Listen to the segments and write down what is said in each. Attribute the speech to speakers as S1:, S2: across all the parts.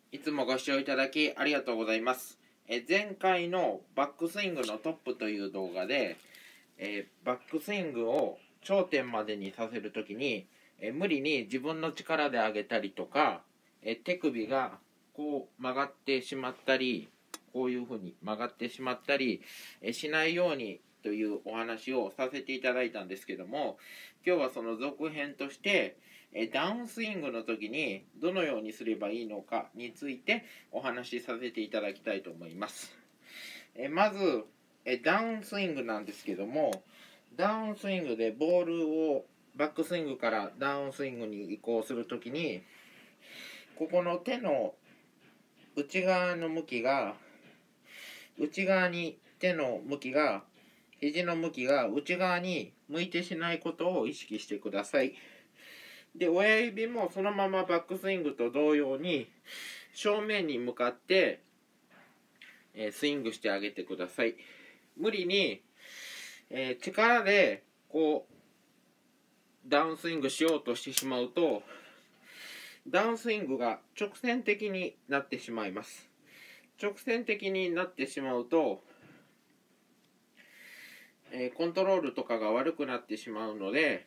S1: いつもご視聴いただきありがとうございます。前回のバックスイングのトップという動画で、バックスイングを頂点までにさせるときに、無理に自分の力で上げたりとか、手首がこう曲がってしまったり、こういうふうに曲がってしまったり、しないようにというお話をさせていただいたんですけども、今日はその続編としてダウンスイングの時にどのようにすればいいのかについてお話しさせていただきたいと思います。まずダウンスイングなんですけども、ダウンスイングでボールをバックスイングからダウンスイングに移行するときに、ここの手の内側の向きが、内側に手の向きが、肘の向きが内側に向いてしないことを意識してください。で、親指もそのままバックスイングと同様に正面に向かってスイングしてあげてください。無理に力でこうダウンスイングしようとしてしまうと、ダウンスイングが直線的になってしまいます。直線的になってしまうと、コントロールとかが悪くなってしまうので、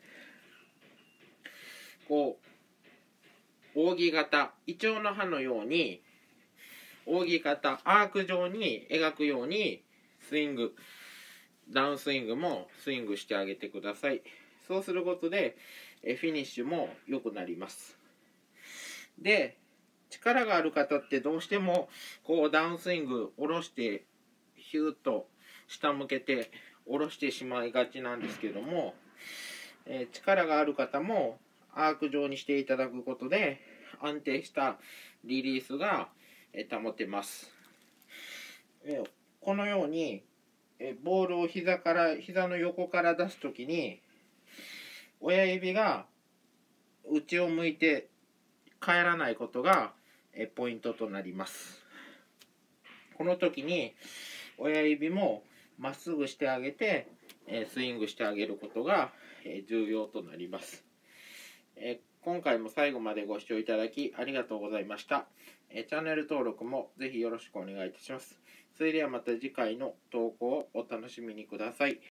S1: こう扇形、イチョウの葉のように扇形、アーク状に描くようにスイング、ダウンスイングもスイングしてあげてください。そうすることでフィニッシュも良くなります。で、力がある方ってどうしてもこうダウンスイング下ろしてヒューッと下向けて下ろしてしまいがちなんですけども、力がある方もアーク状にしていただくことで安定したリリースが保てます。このようにボールを膝の横から出すときに親指が内を向いて帰らないことがポイントとなります。この時に親指もまっすぐしてあげてスイングしてあげることが重要となります。今回も最後までご視聴いただきありがとうございました。チャンネル登録もぜひよろしくお願いいたします。それではまた次回の投稿をお楽しみにください。